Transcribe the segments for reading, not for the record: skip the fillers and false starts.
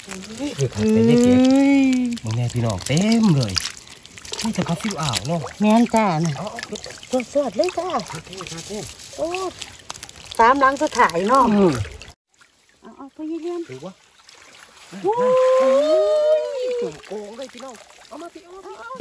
คือขัดไปเยอะเก๋มึงแน่พี่น้องเต็มเลยนี่จะพับฟิวอ่าวเนาะแม่นจ้าน่ะสดเลยจ้าโอ้3 หลังสุดท้ายเนาะเอาไปเยี่ยมถือว่าจุ่มโกงเลยพี่น้องเอามาพี่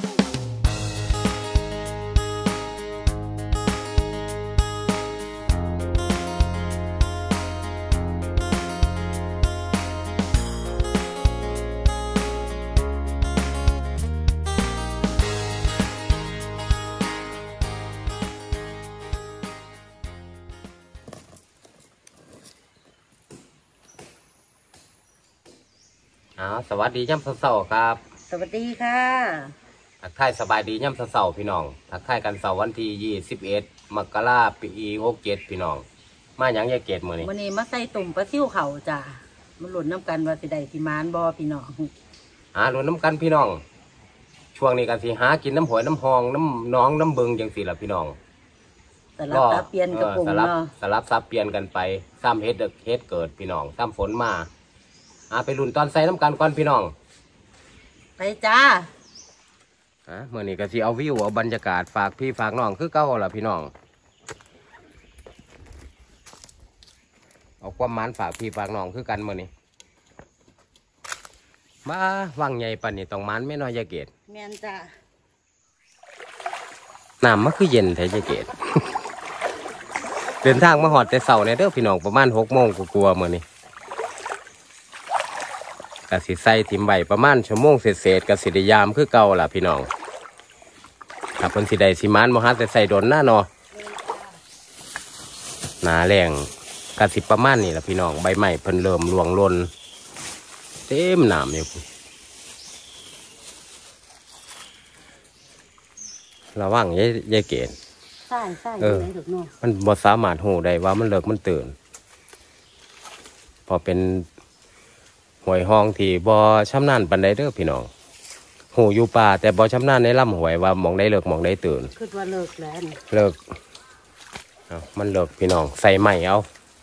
สวัสดีย่ำเสาร์ครับสวัสดีค่ะทักทายสบายดีย่ำเสาร์พี่น้องทักทายกันเสาร์วันที่21 มกราคม ปี67พี่น้องมาอย่างยาเกตมื้อนี้วันนี้มาใส่ตุ่มปลาซิ่วเขาจ้ามาหลุนน้ำกันว่าสิได้สิมานบ่พี่น้องหลุนน้ำกันพี่น้องช่วงนี้กันสิหากินน้ำหอยน้ำหองน้ำน้องน้ำเบิงจังสิล่ะพี่น้องสลับซับเปลี่ยนกระปุกเนาะสลับซับเปลี่ยนกันไปซ้ำเฮ็ดเกิดพี่น้องซ้ำฝนมาไปลุ้นตอนใส่น้ำกันก่อนพี่น้องไปจ้าเมื่อนี้ก็สิเอาวิวเอาบรรยากาศฝากพี่ฝากน้องคือเก่าล่ะพี่น้องเอาความมันฝากพี่ฝากน้องคือกันเมื่อนี้มาวังใหญ่ปันนี่ต้องมันไม่น้อยยาเกตแม่นจ้าน้ำมันคือเย็นแท้ยาเกต เดินทางมาหอดแต่เสาในเด้อพี่น้องประมาณ6 โมงกลัวเมื่อนี้กสิใส่ทิมใบประมาณ1 ชั่วโมงเศษกสิได้ยามคือเก่าล่ะพี่น้องถ้าเพิ่นสิได้สิมานบ่ฮัดแต่ใส่ดนหน้าเนาะหนาแรงกสิประมาณนี้ล่ะพี่น้องใบไม้เพิ่นเริ่มร่วงหล่นเต็มน้ำอยู่ระวังยายเกศใช่มันบ่สามารถหูได้ว่ามันเลิกมันตื่นพอเป็นหวยห้องที่บ่ชำนาญปานใดเด้อพี่น้องหูอยู่ป่าแต่บ่ชำนาญในลำหวยว่ามองได้เลิกมองได้ตื่นคือว่าเลิกแล้วเลิกมันเลิกพี่น้องใส่ใหม่เอา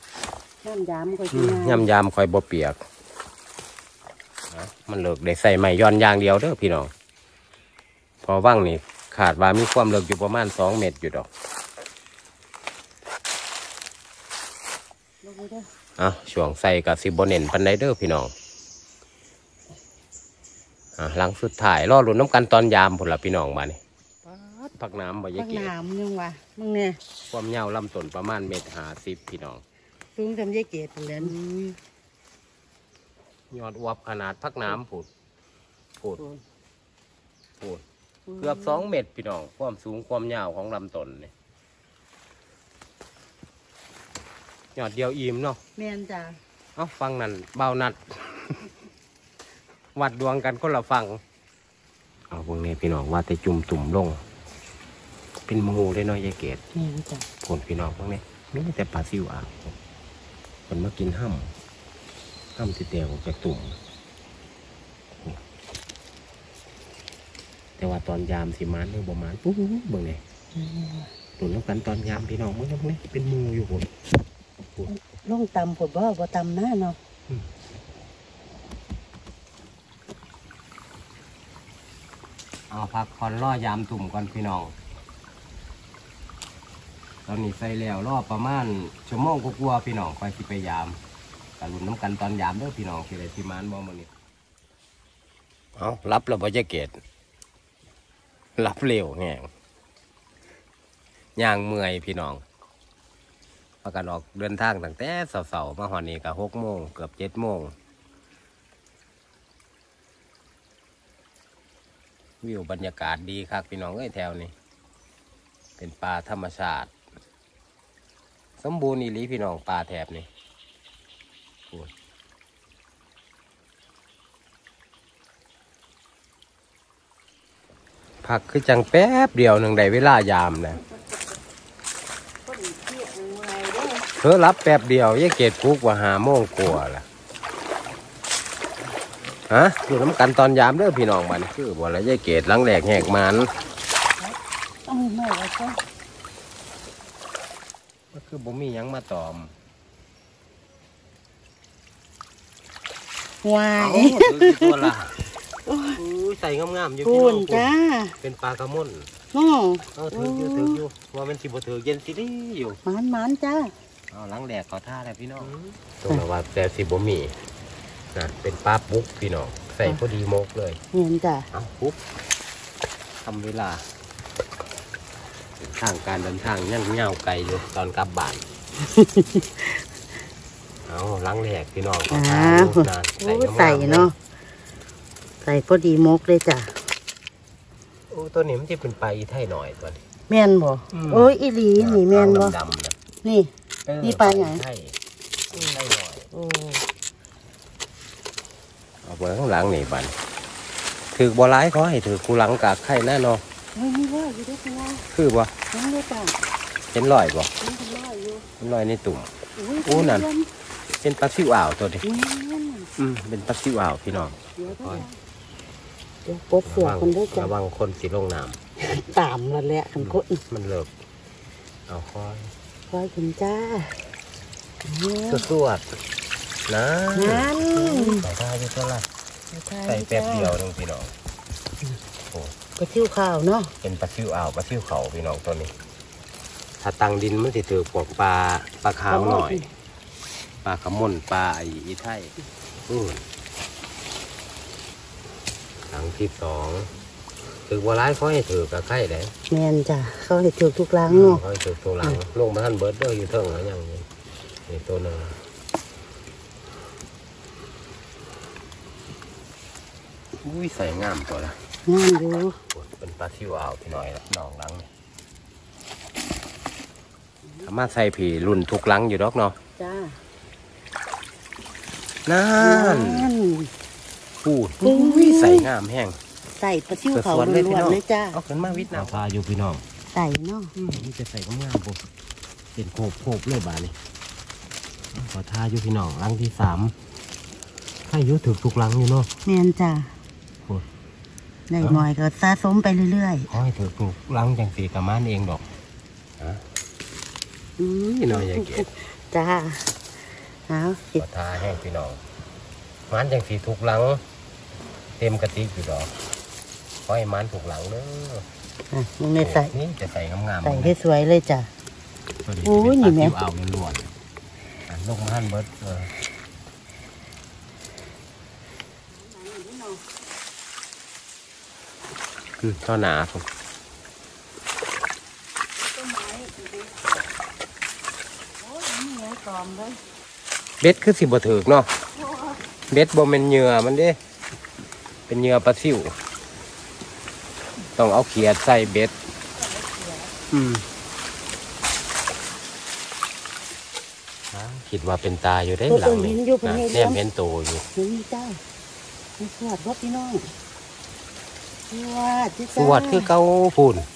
ย่ำยามคอยบ่เปียกมันเลิกได้ใส่ใหม่ย้อนอย่างเดียวเด้อพี่น้องพอว่างนี่ขาดว่ามีความเลิกอยู่ประมาณ2 เมตรอยู่ดอกช่วงใส่กับสิบเน่นปันไดเดอร์พี่น้องหลังสุดท้ายรอลุ้นน้ำกันตอนยามผลละพี่น้องมานี่ผักน้ำบ่ยะเกศผักน้ำยังวะมึงเนี่ยความยาวลำต้นประมาณ1.50 พี่น้องสูงทำยะเกศเลยยอดอวบขนาดผักน้ำผุดเกือบ2 เมตรพี่น้องความสูงความยาวของลำต้นเนี่ยยอดเดียวอิ่มเนาะแม่นจ้าฟังนั่นเบานัด วัดดวงกันคนละฟังพวกนี้พี่น้องว่าแต่จุ่มตุ่มลงเป็นมูได้น้อยยายเกศแม่นจ้าผลพี่น้องพวกนี้ไม่แต่ปลาซิวคนมากินห้ำที่เตียวจากตุ่มแต่ว่าตอนยามสิมานเรื่องประมาณปุ๊บเบิ่งเลยตุ่นแล้วกันตอนยามพี่น้องเมื่อนี้เป็นมูอยู่ผมลงตำผดบ่ตำหน้าเนาะพักคอนล่อยามตุ่มก่อนพี่น้องตอนนี้ใส่แล้วรอประมาณ1 ชั่วโมงกลัวพี่น้องคอยสิไปยามกระลุนน้ำกันตอนยามเด้อพี่น้องที่ไรที่มานบ่มื้อนี้รับแล้วบ่จะเกตรับเร็วแห้งย่างเมื่อยพี่น้องพากันออกเดินทางตั้งแต่เสาร์มาหอนี้ก็6 โมงเกือบ7 โมงวิวบรรยากาศดีครับพี่น้องแถวนี้เป็นป่าธรรมชาติสมบูรณ์อีหลีพี่น้องป่าแถบนี้พักคือจังแป๊บเดียวหนึ่งได้เวลายามนะรับแป๊บเดียวยายเกศกุ๊กว่า5 โมงกว่าล่ะอยู่น้ำกันตอนยามเด้อพี่น้องมันคือบ่ละยายเกศหลังแหลกแหกมันก็คือบ่มีหยังมาตอมวาเอายถือกี่ตัวละอู้ยใส่งามๆอยู่พี่ปูน้นองจ้าเป็นปลากระมนน้อเอาถืออยู่ว่ามันสิบ่ถือเย็นสิดิอยู่มันจ้าเอาหลังแดดเขาท่าแล้วพี่น้องตรงนั้นว่าแต่สิบ่มีนะเป็นปลาปุ๊กพี่น้องใส่พอดีมกเลยเห็นจ้าเอาปุ๊บทำเวลาทางการเดินทางยังเงาไกลอยู่ตอนกลับบ้าน เอาหลังแดดพี่น้องเขาท่าลูกนานใส่เนาะใส่พอดีมกเลยจ้าโอ้ตัวนี้มันจะเป็นปลาอีไทยหน่อยตัวนี้แม่นบ่โอ้ยอีหลีนี่แม่นบ่ดำๆนะนี่ นี่ปลาหยังไทยหน่อยโอ้เอาไปข้างหลังนี่บันถือบ่ร้ายเขาให้ถือกูหลังกากไข่แน่นอนไม่มีว่าอยู่ด้วยกันนะคือบ่นั่นเลยจ้าเห็นรอยบ่เป็นคนร้อยอยู่เห็นรอยในตุ่มโอ้ยนั่น เป็นปลาซิวอ่าวตัวนี้นั่นเป็นปลาซิวอ่าวพี่น้องเดี๋ยวก็เดี๋ยวปลดเสือคนด้วยจ้าระวังคนสิลงน้ตามแล้วแหละคันคนำมันเลิกเอาคอยคอยคุณจ้าสวดนะนั่นใส่ได้ด้วยตัวละใส่แป๊บเดียวนึงพี่น้องกระชิวข้าวเนาะเป็นปลาซิวอ่าวปลาซิวเขาพี่น้องตัวนี้ ถ้าตังดินมันสิถือพวกปลาขาวหน่อย ปลาขมนปลาอีไทยหลังที่สองถือว่าร้ายเขาให้ถือกับไข่เลยแม่นจ้ะเขาให้ถือทุกครั้งเนาะเขาให้ถือตัวหลังลงมาท่านเบิร์ดเดอร์อยู่เทิงแล้วยังนี่ตัวหนึ่งอุ้ยใส่งามตัวละงามอยู่เป็นปลาซิวอ่าวพี่น้อยละน้องหลังนี่สามารถใส่ผีรุ่นทุกหลังอยู่ดอกเนาะจ้านั่นนั่นพูดอุ้ยใส่งามแห้งใส่กระชิวเขาสวนเลยล้พี่วนน้องๆเลยจ้าเอาขึ้นมาวิทย์น้ำพาอยู่พี่น้องใส่เนาะนี่จะใส่ก็งามปุ๊บเป็นโคบเลยบานี่ขอทาอยู่พี่น้องหลังที่สามให้อยุถึกทุกหลังอยู่เนาะแม่นจ้าโอ้ยได้หน่อยก็สะสมไปเรื่อยขอให้ถึกทุกหลังจังสีกับมันเองดอกฮะๆพี่น้อยอย่าเกลียดจ้าเอาสิขอทาแห้งพี่น้องมันจังสีทุกหลัง เต็มกระติกอยู่ดอกขอให้มันถูกหลังเด้อมึงได้ใส่นี่จะใส่งามๆใส่ให้สวยเลยจ้ะตัวนี้โอ้ยเป็นนี่ปลาแม่ซิวอ่าวล้วนๆลูกมันเบิดเท่าหนาผม เบ็ดคือสิบ่ถือกเนาะเบ็ดบ่เป็นเหยื่อมันเด้เป็นเหยื่อปลาซิวต้องเอาเขียดใส่เบ็ดคิดว่าเป็นตาอยู่ได้หลังนี่นะแนมเห็นโตอยู่นี่จ้าสวัสดีพี่น้องสสวัสดีคือเก้าพูน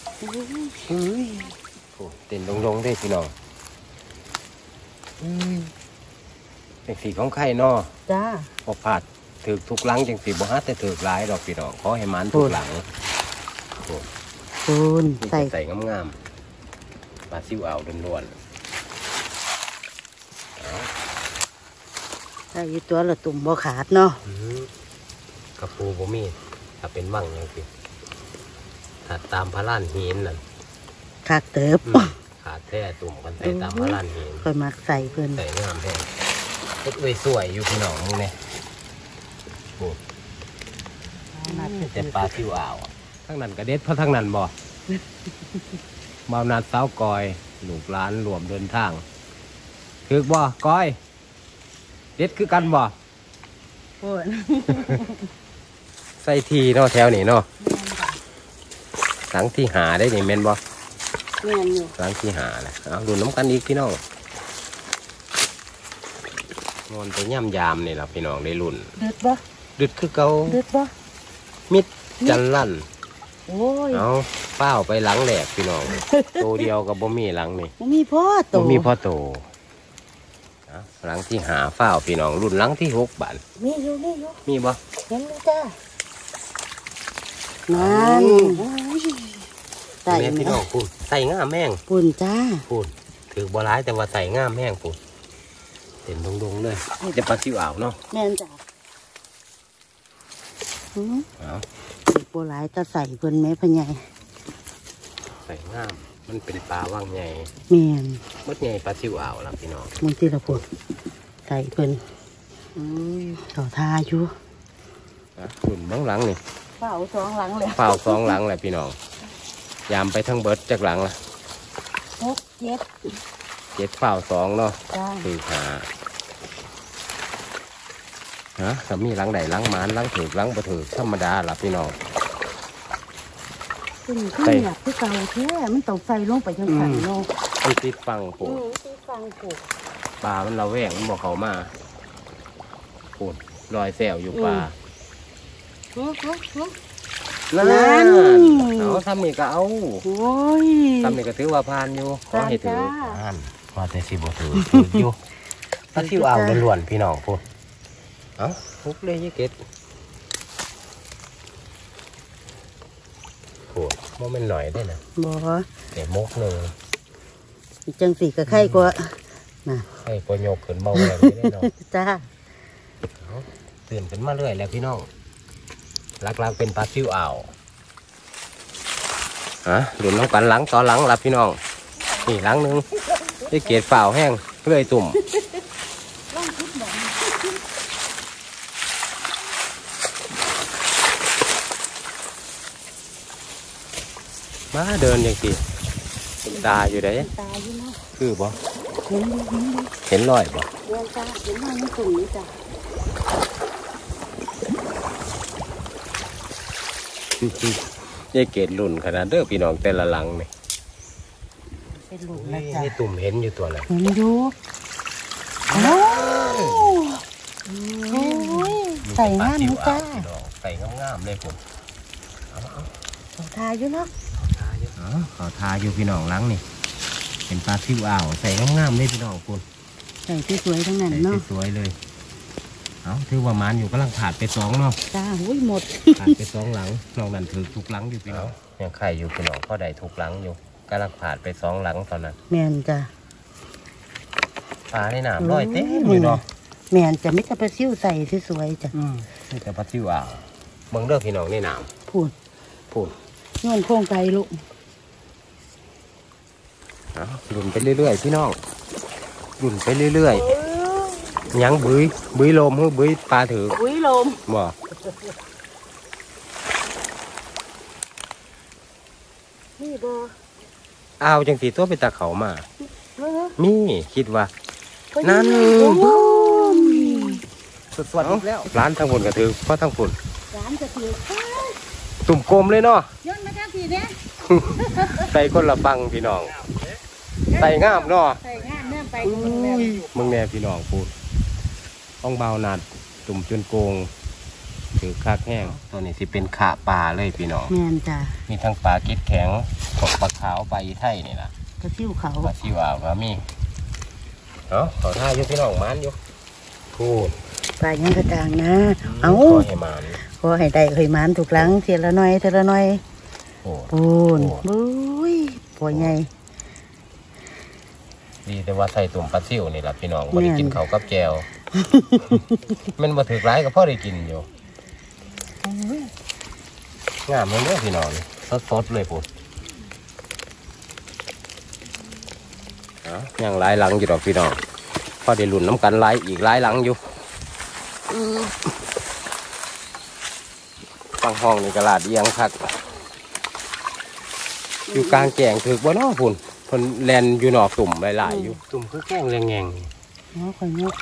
เต้นลงๆได้พี่น้องเป็นสีของไข่เนาะจ้าพอผาดถือทุกหลังจังสีบ่ฮัดแต่ถือหลายดอกพี่น้องขอให้มันทุกหลังคุณนี่ใส่งามๆปลาซิวอ่าวล้วนใส่อยู่ตัวละตุ่มบ่ขาดเนาะกระปูบ่มีถ้าเป็นว่างอย่างสิถ้าตามพระล้านหินนั่นคักเติบขาดแท้ตุ่มกันใส่ตามพระล้านหินค่อยมักใส่เพิ่นใส่งามแท้เฮ็ดสวยอยู่พี่น้องมึงเนี่ยโอ้แต่ปลาซิวอ่าวทั้งนั้นกระเด็ดเพราะทั้งนั้นบ่บ่าวนาดสาวกอยลูกหลานรวมเดินทางถือบ่ก้อยเด็ดคือกันบ่โอ้ยใส่ทีเนาะแถวนี้เนาะหลังที่หาได้นี่แม่นบ่แม่นอยู่หลังที่หาแหละเอาดูน้ำกันอีกพี่น้องนอนไปย่ำยามนี่ล่ะพี่น้องได้รุ่นเดือดบ่ดึดคือเก่าเดือดบ่มิดจันลั่นโอ้ยเอาเป้าไปหลังแหลกพี่น้อง โตเดียวกับบ่มีหลังนี่บ่มีพ่อโตบ่มีพ่อโตเอาหลังที่หาเฝ้าพี่น้องรุ่นหลังที่6บาทมีอยู่มีบ่เห็นไหมจ้านั่นใส่แม่พี่น้องพูดใส่ง่ามแม่งปุ่นจ้าพูดถือบ่ร้ายแต่ว่าใส่ง่ามแม่งพูดเต็มดงๆเลยนี่จะปลาซิวอ่าวเนาะแม่นจ้าเอาโบราณจะใส่เพิ่นแม่พะไงใส่งามมันเป็นปลาว่างใหญ่แม่นมดใหญ่ปลาซิวอ่าวล่ะพี่น้องมึงที่ละพดใส่เพิ่นต่อทาอยู่หุ่นเบื้องหลังนี่เฝ้าสองหลังเลยเฝ้า2หลังแหละพี่น้องยามไปทั้งเบิดจากหลังละ 6 7 7เฝ้า2เนาะจ้าคือหาถ้ามีหลังใดหลังหมานหลังถือหลังบ่ถือธรรมดาล่ะพี่น้องขึ้นหยับที่เก่าแท้มันต้องใส่ลงไปจังสันเนาะมันติดฟังปูที่ฟังปลูกปลามันเราแวงมันบอกเขามาปูดรอยแซวอยู่ปลา นั่นเอาทำนี่ก็เอาโอ้ยทำนี่ก็ถือว่าผ่านอยู่ขอให้ถือจ้าผ่านว่าแต่สิบ่ถืออยู่ปลาซิวอ่าวล้วนๆพี่น้องพูดเอ้าพุกเลยยี่เกตพูดว่ามันหน่อยได้นะบ่แต่มกหนึ่งจังสีก็ไข่กว่าน่ะให้ปโยกขึ้นเบาแรงได้เนาะจ้าตื่นขึ้นมาเรื่อยแล้วพี่น้องหลักๆเป็นปลาซิวอ่าวหลุนน้องกันหลังต่อหลังละพี่น้องนี่หลังหนึ่งได้เกศเปล่าแห้งเรื่อยตุ่มมาเดินอย่างสิตาอยู่ไหนตาอยู่เนาะคือบ่เห็นอยู่เห็นรอยบ่เดินตาเห็นว่ามันตุ่มนี่จ้ะยายเกศรุ่นขนาดเด้อพี่น้องแต่ละหลังนี่เป็นหลุมนะจ้ะยายตุ่มเห็นอยู่ตัวไหนเห็นอยู่โอ้ยใส่งามนี่จ้าใส่งามๆเลยผมต่อทาอยู่เนาะขอทาอยู่พี่น้องหลังนี่เป็นปลาซิวอ่าวใส่งามๆเลยพี่น้องคุณใส่สวยๆทั้งนั้นใส่เนาะสวยๆเลย เอาถือว่ามันอยู่กำลังขาดไป2เนาะจ้าหุ้ยหมดขาดไป2หลังนอกนั้นถือทุกหลังอยู่พี่น้องยังไข่อยู่พี่น้องก็ได้ทุกหลังอยู่กำลังขาดไป2หลังตอนนั้นแมนจ้ะปลาในน้ำลอยเต็มอยู่เนาะแมนจะไม่จะไปซิ้วใส่สวยๆจ้ะนี่แต่ปลาซิวอ่าวเบิ่งเด้อพี่น้องในน้พูดำพูดย้อนโค้งไกลลูกหลุนไปเรื่อยๆพี่น้องหลุนไปเรื่อยๆยังบุยลมหรือบุยปลาถืออุ้ยลมบ่นี่บออ้าวจังสีตัวไปตาเขามาเออมีคิดว่า นั่นโอ้ยสวัสดีแล้วร้านทั้งฝนก็ถือเพราะทั้งฝนร้านจะถือข้าวตุ่มกลมเลยเนาะย้อนมาจ้าพี่เนี่ยใส่คนละฟังพี่น้องใส่งามเนาะใส่งานเนื่องไปมึงแน่พี่น้องพูดต้องเบาหนัดตุ่มจนโกงถือคากแห้งตัวนี้สิเป็นขาปลาเลยพี่น้องแมนจ้ะมีทั้งปลากิ๊ดแข็งกับปลาขาวปลาอีไทยนี่ล่ะกระซิ้วเขาปลาชิวาวก็มีขอท่าอยู่พี่น้องมันอยู่พูดปลายังกระจางนะ เอาขอให้มันขอให้ได้เคยหมันถูกหลังเทียละหน่อยเทียละหน่อยโอ้ปูนบุ้ยปวดใหญ่ดีแต่ว่าใส่ตุ่มปลาซิวนี่ล่ะพี่น้องบ่ได้กินเขาวกับแจว มันบ่ถือร้ายก็พอได้กินอยู่งามเลยเด้อพี่น้องสดๆเลยพูดยังหลายหลังอยู่ดอกพี่น้องพอได้หลุนน้ำกันหลายอีกหลายหลังอยู่ฟังห้องนี่กระลาดเอียงคักอยู่กลางแก่งถือบ่เนาะพุ่นเพิ่นแลนอยู่นอกตุ่มหลายๆอยู่ตุ่มคือแข้งแรงแงงเอาข่อยยก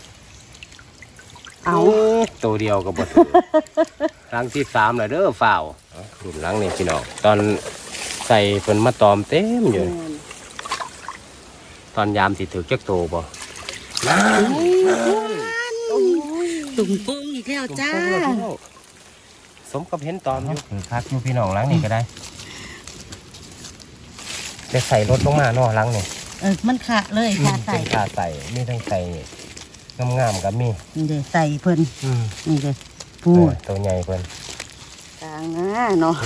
เอาตัวเดียวก็บ่ถือ หลังที่3แล้วเด้อฝ่าวหลุนหลังนี่พี่น้องตอนใส่เพิ่นมาตอมเต็มอยู่ตอนยามสิถือจักโตบ่นั่นตุ่มปุ้งอีกแล้วจ้าสมกับเห็นตอมอยู่ถือคักอยู่พี่น้องหลังนี่ก็ได้จะใส่รถลงมาเนาะหลังนี่มันขาดเลยขาใส่เป็นขาใส่มีทั้งใส่งามๆกับมีนี่เดี๋ยวใส่เพิ่นนี่เดี๋ยวพูดตัวใหญ่เพิ่นกลางหน้าเนาะ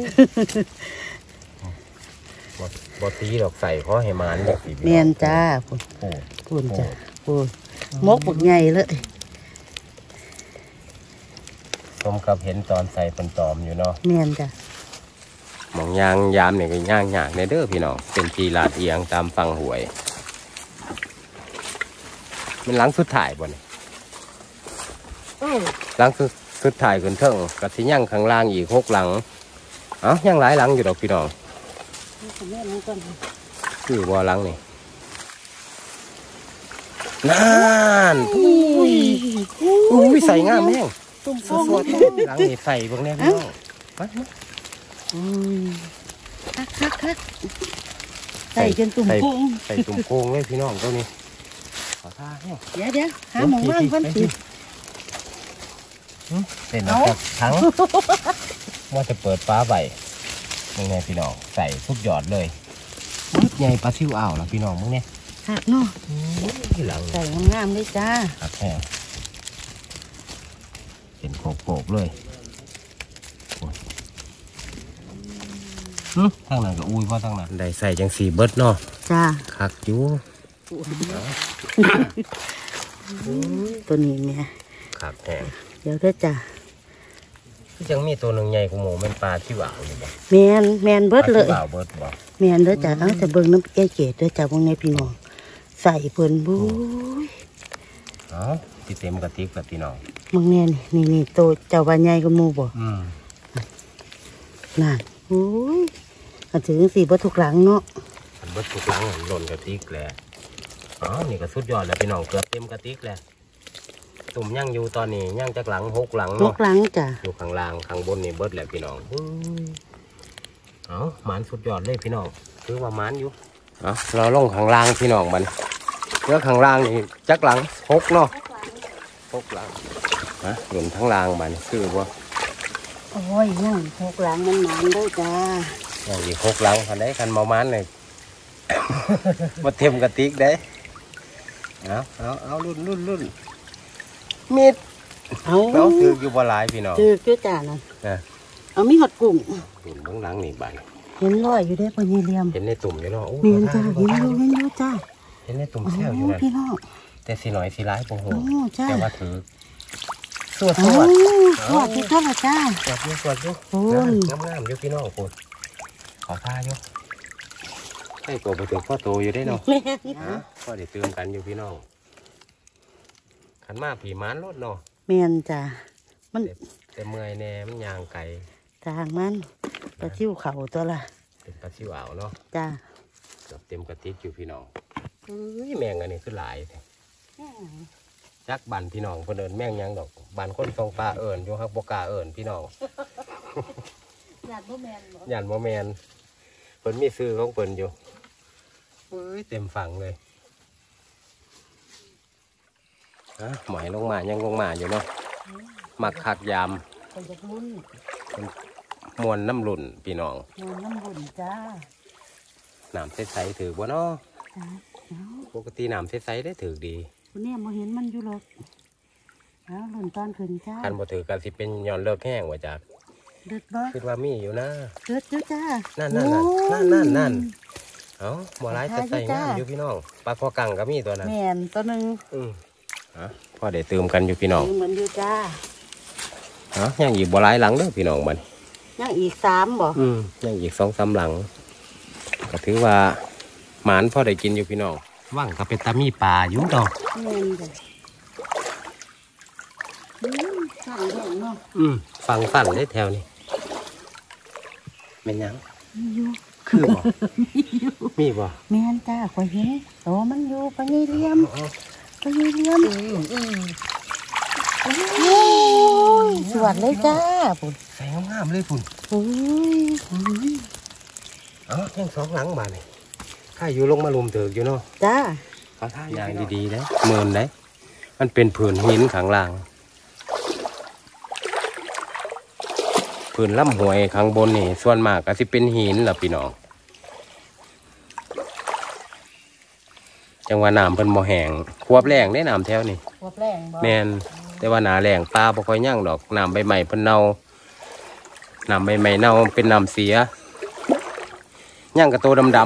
บ่ตีดอกใส่เพราะให้มันอย่างสีเมียนจ้าพูดโอ้พูดจ้าพูดมกปักใหญ่เลยผมกับเห็นตอนใส่เป็นตอมอยู่เนาะแม่นจ้ะหมองยางยามเนี่ยก็ย่างในเด้อพี่น้องเป็นทีลาดเอียงตามฝั่งหวยมันหลังสุดท้ายบ่เนี่ยหลังสุดท้ายขึ้นเทิงกับสิย่างข้างล่างอีก6 หลังเอ้าย่างหลายหลังอยู่ดอกพี่น้องคือบ่หลังนี่นั่นอุ้ยใส่งามแม่งสดๆหลังนี่ใส่พวกนี้พี่น้องมาคักใส่จนตุ่มโป่งใส่ตุ่มโป่งเลยพี่น้องตัวนี้ขอท่าให้เดี๋ยวหาหมองว่างพันสิเป็นนะครับทั้งว่าจะเปิดฟ้าใบมึงไงพี่น้องใส่ทุกหยอดเลยมึกใหญ่ปลาซิวอ่าวแล้วพี่น้องมึงเนี่ยคักเนาะที่หลังใส่งามๆเลยจ้าครับแค่เป็นโปกๆเลยทางนั้นก็อุ้ยว่าทางนั้นได้ใส่จังสีเบิดเนาะจ้าคักอยู่ตัวนี้แม่ครับแท้เดี๋ยวเด้อจ้ายังมีตัวหนึ่งใหญ่กว่าหมูเป็นปลาซิวอ่าวอยู่บ่แม่นเบิดเลยปลาซิวอ่าวเบิดบ่แม่นเด้อจ้าเอาแต่เบิ่งน้ำเกเกดเด้อจ้าพวกนี้พี่น้องใส่เพิ่นบุ้ยเอาที่เต็มกระติกแล้วพี่น้องมึงแน่นี่โตเจ้าว่าใหญ่กว่าหมู่บ่ นั่นโอ้ยอันถึงสี่บ่ทุกหลังเนาะมันเบิดทุกครั้งหล่นกระติกแหละอ๋อนี่ก็สุดยอดแล้วพี่น้องเกือบเต็มกระติกแล้วตุ่มย่างอยู่ตอนนี้ย่างจากหลัง6 หลังทุเนาะกหลังจ้ะอยู่ข้างล่างข้างบนนี่เบิดแหละพี่น้องเอาหมานสุดยอดเลยพี่น้องคือว่าหมานอยู่เอาเราลงข้างล่างพี่น้องมันเนื้อข้างล่างนี่จักหลัง6เนาะ6 หลังนะหล่นทั้งล่างมันคือว่าโอ้ยยังทุกหลังมันหมานเด้อจ้าอย่างอีก6 หลังคันได้คันเมามันเลย มาเต็มกระติกได้เอารุ่นมิดเอาเราถืออยู่บ่หลายพี่น้องถือจ้จ้านั่นนะเอามีหอดกุ้งตุ่มเบื้องหลังนี่บานเห็นรอยอยู่ได้อพ่อยี่เหลี่ยมเห็นในตุ่มอยู่เนาะโอ้เมียนจ้าเห็นอยู่จ้าเห็นในตุ่มโอ้แซวอยู่นั่นพี่น้องแต่สีหน่อยสีร้ายโอ้โหโอ้จ้าแต่ว่าถือสวดโอ้สวัสดีจ้าจ้าสวดอยู่โอ้ยงามอยู่พี่น้องคุณขอท่าอยู่ให้ตัวไปถึงพ่อโตอยู่ได้เนาะแม่นฮะก็ได้เตือนกันอยู่พี่น้องขันมาผีม้านรถเนาะแม่นจ้ามันแต่เมื่อยแน่มันยางไก่ทางมันปลาทิวเข่าตัวละเป็นปลาชิวอ่าวเนาะจ้าเกือบเต็มกระติกอยู่พี่น้องเอ้ยแมงอันนี้คือหลายแท้จักบันพี่น้องเพิ่นเอิ้นแมงหยังดอกบันคนทรงปลาเอิญอยู่ฮักบกล้าเอิญพี่น้องอยากบ่แม่นบ่ยันบ่แมนเพิ่นมีซื้อของเพิ่นอยู่เอ้ยเต็มฝั่งเลยฮะหมอยลงมายังลงมาอยู่เนาะมักคักยามไปจากรุ่นมวนน้ำหลุ่นพี่น้องนอนน้ำบุญจ้าน้ำใสๆถือบ่เนาะจ้าเอาปกติน้ำใสๆได้ถือดีคุณเนี่ยมาเห็นมันอยู่หรอกเอาหล่นตอนขึ้นจ้าคันบ่ถือกันสิเป็นย้อนเลิกแห้งว่าจักเดือดบ่คิดว่ามีอยู่นะเดือดอยู่จ้านั่นโอ้ยเอ้าบ่ร้ายจะใส่งามอยู่พี่น้องปลาคอกังก็มีตัวนั้นแม่นตัวหนึ่งพอได้เติมกันอยู่พี่น้องเหมือนอยู่จ้ายังอีกบ่ร้ายหลังเด้อพี่น้องมันยังอีก3บ่ยังอีก2-3 หลังก็ถือว่าหมานพอได้กินอยู่พี่น้องว่างก็เป็นตามีปลาอยู่ดอกแม่นจ้ะสั่งแห้งเนาะฟังสั่นได้แถวนี้เป็นหยังมีอยู่คือบ่มีบ่แม่นจ้าข่อยเห็นโตมันอยู่ปะยี่เหลี่ยมปะยี่เหลี่ยมโอ้ยสวัสดีจ้าปุ่นใส่งามๆเลยพุ่นโอ้ยยัง2 หลังบาดนี่ข้าอยู่ลงมาลุมเถิกอยู่เนาะจ้าเขาท่าอย่างดีๆนะเมินนะมันเป็นผืนหินข้างล่างผืนล่ำหวยข้างบนนี่ส่วนมากก็สิเป็นหินล่ะพี่น้องจังว่าน้ำเพิ่นบ่แห้งควบแรงได้น้ำแถวนี่หัวแปลงบ่แม่นแต่ว่าหนาแรงปลาบ่ค่อยยั่งดอกน้ำใบใหม่เพิ่นเน่าน้ำใบใหม่เน่าเป็นน้ำเสียยั่งกับตัวดำ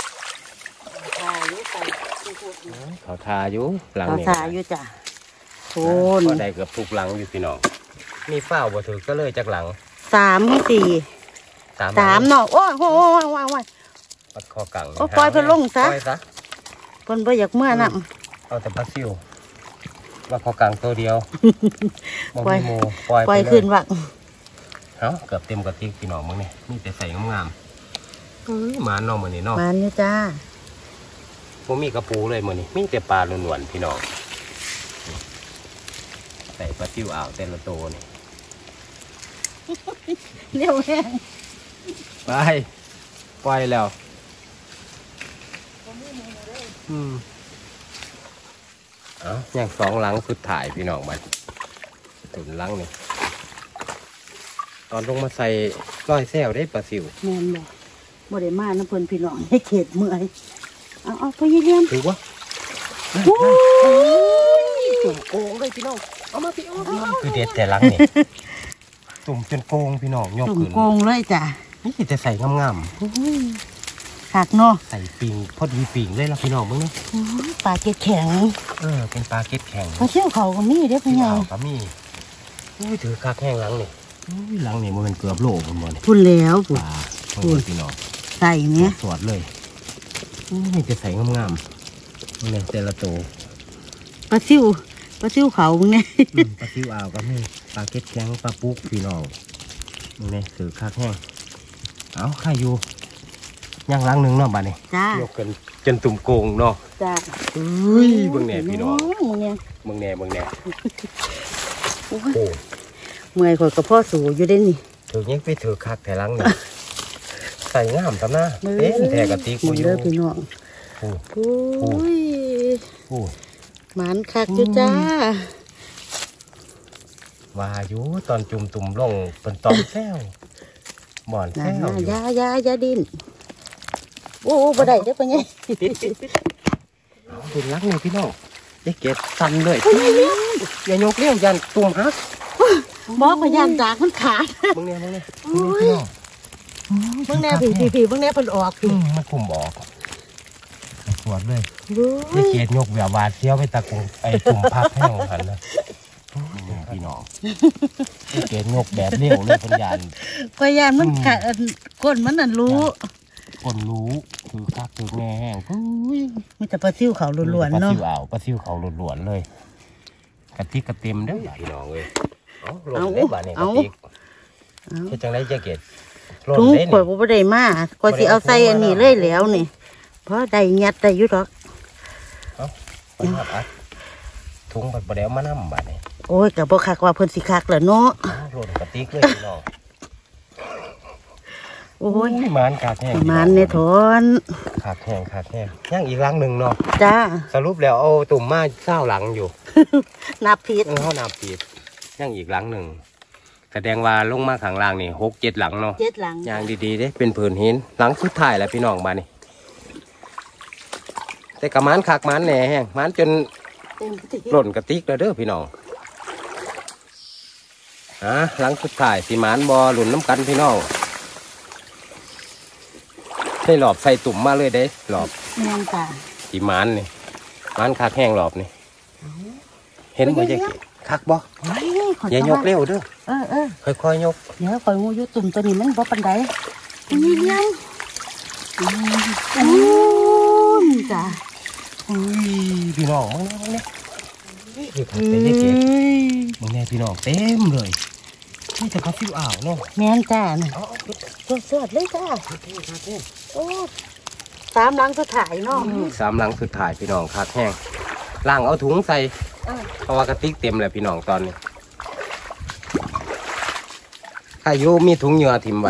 ทาอยู่ใส่ๆเขาทาอยู่หลังเขานี่ทาอยู่จ้านก็ได้เกือบทุกหลังอยู่พี่น้องมีฝ้าวบ่ถือก็เลยจากหลัง 3 ให้ 4 3เนาะโอ้ยโอ้ยปัดคอกังโอ้ปล่อยเพิ่นลงซะปล่อยซะเพิ่นบ่อยากเมื่อน่ะเอาแต่ปลาซิวว่าคอกังตัวเดียวบ่ปล่อยมีหมูปล่อยปล่อยไปเลขึ้ยนว่ะเอ้าเกือบเต็มกระติกพี่น้องมึงนี่มีแต่ใส่งามๆเฮ้ยหมาเนาะมื้อนี้เนาะมานี่จ้าบ่มีกระปูเลยมื้อนี้มีแต่ปลาล้วนๆพี่น้องใส่ปลาซิวอ่าวแต่ละตัวนี่เร็วแห้งไปปล่อยแล้วเอาอย่างสองหลังสุดถ่ายพี่น้องมันตุนหลังนี่ตอนลงมาใส่ร้อยแซวได้ปลาซิวแม่นบ่ได้มานะเพิ่นพี่น้องให้เขตเมื่อยเอาไปเยี่ยมถือว่าโอ้ยตุ่มโกงเลยพี่น้องเอามาพี่คือเด็ดแต่หลังนี่ตุ่มจนโกงพี่น้องยกตุ่มขึ้นโกงเลยจ้ะนี่จะใส่งามโอ้ยคักเนาะๆใส่ปิงพอดีปิงเลยล่ะพี่น้องมึงนี่โอ้ยปลาเกล็ดแข็งเป็นปลาเก็ดแข็งปลาเชี่ยวเขาก็มีเด้อพี่ที่ใหญ่อ่าวก็มีถือคาแข้งหลังนี่หลังนี่มันเกือบโลมันบ่นี่พุ่นแล้วปพุ่นลาพุ่นพี่น้องใส่เนี่ยสวดเลยนี่จะใส่งามๆนี่แต่ละตัวปลาซิวเขาเนี่ยปลาซิวอ่าวก็มีปลาเก็ดแข็งปลาปุ๊กพี่น้องนี่ถือคาแข้งเอาข้าอยู่ย่างหลังหนึ่งเนาะบ้านนี่จ้ายกกันจนตุ่มโกงเนาะจ้าเฮ้ยเบิ่งแหน่พี่น้องมึงเนี่ยเบิ่งแหน่โอ้ยโอ้เมื่อยข่อยกับพ่อสูอยู่ได้นี่ถือยังไปถือคักแต่หลังนี่ ใส่งามตำหน้าเต้นแทกะติกมึกูงอยู่เด้อพี่น้องโอ้โอ้ยโอ้หมันคักอยู่จ้าว่าอยู่ตอนจุ่มตุ่มลงเป็นตอนแซวบ่อนแซนั่นวน่ะอยู่ยาดินโอ้บ่ได้เด้อปะเนี่ยเอาเป็นรักนี่พี่น้องได้เก็บสั่นเลยอย่ายกเลี้ยวยันตุ่มฮักบอกพยานจากมันขาดมึงเนี่ยโอ้ย เบิ่งแน่ผีเบิ่งแน่เพิ่นออกมันคุมบอกสวดเลยโอ้ได้ยเก็บยกแบบวาดเสี้ยวไปตะกุงไอ้ตุ่มพักแห้งหันนะพี่น้องได้เก็บยกแบบเลี้ยวเลยพันยานพยานมันขาดก้นมันน่ะรู้คนรู้คือคักคือแง่แห้งอุ้ยมีแต่ปลาซิวเขาล้วนๆเนาะปลาซิวอ่าวปลาซิวเขาหลวนๆเลยกะติกกระเต็มเด้อพี่น้องเลยเอาลงได้บ้านนี่กะติกเฮ็ดจังไดจะเก็ดลงถุงได้ข่อยนี่บ่ได้มาข่อยสิเอาใส่อันนี้เลยแล้วนี่เพราะได้ยัดได้อยู่ดอกไปหาอัดถุงบัดบ่ได้เอามานำบ้านนี่โอ้ยก็บ่คักว่าเพิ่นสิคักแล้วเนาะเอาลงกะติกเลยพี่น้องโอ้ยมานขาดแห้งประมาณเนี่ยทนขาดแห้งย่างอีกหลังหนึ่งเนาะจ้าสรุปแล้วเอาตุ่มมาเศร้าหลังอยู่นับผิดเขานับผิดย่างอีกหลังหนึ่งแสดงว่าลงมาข้างล่างนี่6-7 หลังเนาะ 7 หลังย่างดีๆเด้เป็นผืนหินหลังสุดท้ายแล้วพี่น้องบ้านนี่แต่กระมันคักมันแหน่แห้งมันจนเต็มที่หล่นกระติกแล้วเด้อพี่น้องหลังสุดท้ายสีมันบอหลุนน้ำกันพี่น้องให้หลอบใส่ตุ่มมาเลยเด้หลอบแม่นจ้าสีมันนี่มันคักแห้งหลอบนี่เห็นบ่ยายเกศคักบ่เฮ้ยขออย่ายกเร็วเด้อเออค่อยๆยกเดี๋ยวข่อยงูอยู่ตุ่มตัวนี้มันบ่ปานใดนี่เลี้ยงโอ้ยจ้าอุ้ยพี่น้องมึงเนี่ยคือคักแต่ยายเกศมึงเนี่ยพี่น้องเต็มเลยนี่จะเขาฟิวอ่าวเนาะแม่นจ้าน่ะเอาตัวสดเลยจ้าคักแห้งโอ้3 หลังสุดท้ายเนาะสามหลังสุดท้ายพี่น้องคักแห้งล่างเอาถุงใส่เออเพราะว่ากระติกเต็มเลยพี่น้องตอนนี้ข้ายุมีถุงเหยื่อทิมไว้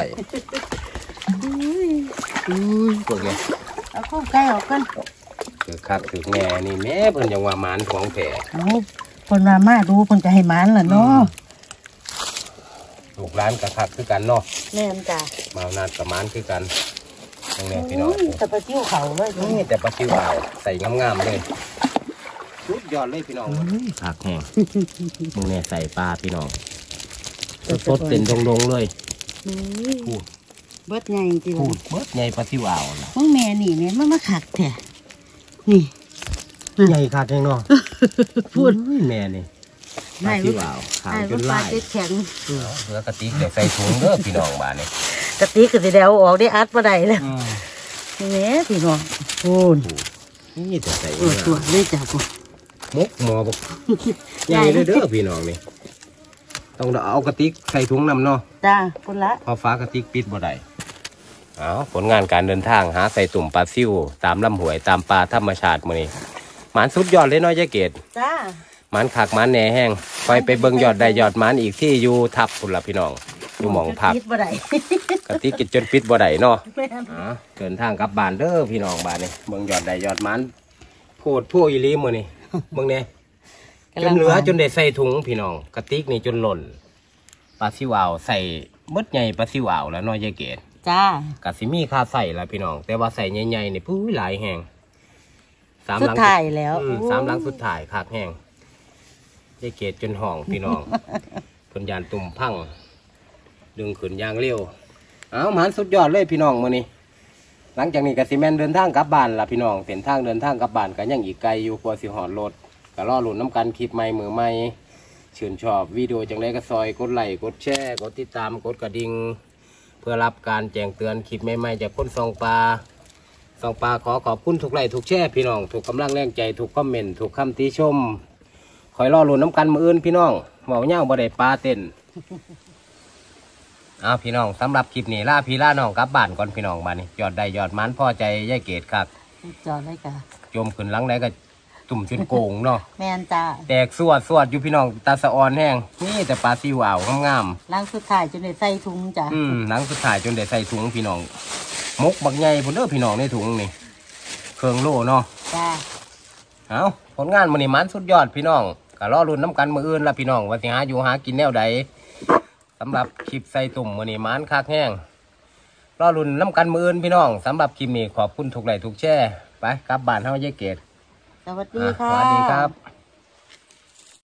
พวกนี้เอาเข้าใกล้ออกกันคือคักคือแง่นี่แม่เพิ่นยังว่าหมานของแผลเอาคนมาดูคนจะให้หมันล่ะเนาะลูกร้านกระคักคือกันเนาะแม่นจ้ามานาดกับหมานคือกันตรงนี้พี่น้องแต่ปลาจิ้วเขาเลยนี่แต่ปลาซิวเอาใส่งามๆเลยสุดยอดเลยพี่น้องคักแห้งมึงเนี่ยใส่ปลาพี่น้องสดๆเต็มดงๆเลยพูดเบิดใหญ่จริงพูดเบิดใหญ่ปลาซิวเอาล่ะมึงแม่นี่เนี่ยมันมาขักแท้นี่ใหญ่คักแห้งเนาะพูดอุ้ยแม่นี่ปลาซิวอ่าวขางจนปลาลายแข็งเหลือกระติกเดี๋ยวใส่ถุงเด้อพี่น้องบ้านนี่กะติกก็สิได้เอาออกได้อัดบ่ได้แล้วนี่แหละพี่น้องโอ้ยนี่จะใส่ตัวเลยจ้ะกูมุกหมอบอกใหญ่เลยเด้อพี่น้องนี่ต้องเอากระติกใส่ถุงนำเนาะจ้าพุ่นละพอฟ้ากระติกปิดบ่ได้เอาผลงานการเดินทางหาใส่ตุ่มปลาซิวตามลำห้วยตามปลาธรรมชาติมื้อนี้หมานสุดยอดเลยเนาะยายเกดจ้าหมานขากหมานแหน่แห้งคอยไปเบิ่งยอดได้ยอดหมานอีกที่อยู่ทับพุ่นละพี่น้องอยู่หม่องพักปิดบ่ได้กระติกกินจนปิดบ่ได้เนาะแม่นเดินทางกลับบ้านเด้อพี่น้องบ้านนี่เบิ่งยอดได้ยอดหมานโพดพวกอีหลีมื้อนี้เบิ่งแหน่จนเหลือจนได้ใส่ถุงพี่น้องกระติกนี่จนหล่นปลาซิวอ่าวใส่มดใหญ่ปลาซิวอ่าวแล้วเนาะยายเกดจ้ากะสิมีค่าใส่ละพี่น้อง แต่ว่าใส่ใหญ่ๆนี่ปุ้ยหลายแห้งสุดท้ายแล้วสามหลังสุดท้ายขาดแห้งยายเกดจนห้องพี่น้อง ผลยานตุ่มพังดึงขืนยางเร็วเอาหมานสุดยอดเลยพี่น้องมื้อนี้หลังจากนี้กสิแมนเดินทางกลับบ้านละพี่น้องเส้นทางเดินทางกลับบ้านก็ยังอีกไกลอยู่กว่าสิหอดรถก็รอลุ้นน้ำกันคลิปใหม่มือใหม่ชื่นชอบวิดีโอจังไรก็ซอยกดไลค์กดแชร์กดติดตามกดกระดิ่งเพื่อรับการแจ้งเตือนคลิปใหม่ๆจากคนซองปลาขอขอบคุณทุกไลค์ทุกแชร์พี่น้องถูกกำลังแรงใจถูกคอมเมนต์ถูกคำติชมคอยรอลุ้นน้ำกันมืออื่นพี่น้องเมาเน่าบ่ได้ปลาเต้น เอาพี่น้องสำหรับคลิปนี้ล่าพี่ล่าน้องกลับบ้านก่อนพี่น้องบ้านนี้ยอดได้ยอดมันพ่อใจยายเกดครับจอดเลยจ้ะจมขึ้นหลังไหนก็ตุ่มจนโกงเนาะแม่นจ้าแตกสวดอยู่พี่น้องตาสะออนแห้งนี่แต่ปลาซิวอ่าวงามล้างสุดท้ายจนได้ใส่ถุงจ้ะหลังสุดท้ายจนได้ใส่ถุงพี่น้องมกบักใหญ่พุ่นเด้อพี่น้องในถุงนี่เครื่องโล่เนาะจ้าเอาผลงานมื้อนี้มันสุดยอดพี่น้องก็รอลุ้นน้ำกันมื้ออื่นละพี่น้องว่าสิหาอยู่หากินแนวใดสำหรับคลิปใส่ตุ่มมื้อนี้มันคักแห้งรอลุ้นน้ำกันมื้ออื่นพี่น้องสำหรับคลิปนี้ขอบคุณทุกไลค์ทุกแชร์ไปกลับบ้านเฮายายเกดสวัสดีค่ะสวัสดีครับ